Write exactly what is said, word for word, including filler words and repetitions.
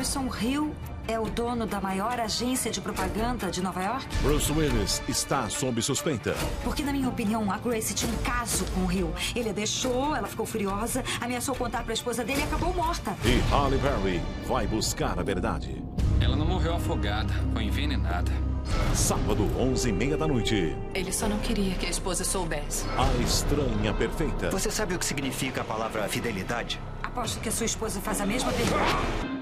Harrison Hill é o dono da maior agência de propaganda de Nova York? Bruce Willis está sob suspeita. Porque, na minha opinião, a Grace tinha um caso com o Hill. Ele a deixou, ela ficou furiosa, ameaçou contar pra esposa dele e acabou morta. E Halle Berry vai buscar a verdade. Ela não morreu afogada, foi envenenada. Sábado, onze e meia da noite. Ele só não queria que a esposa soubesse. A Estranha Perfeita. Você sabe o que significa a palavra fidelidade? Aposto que a sua esposa faz a mesma pergunta.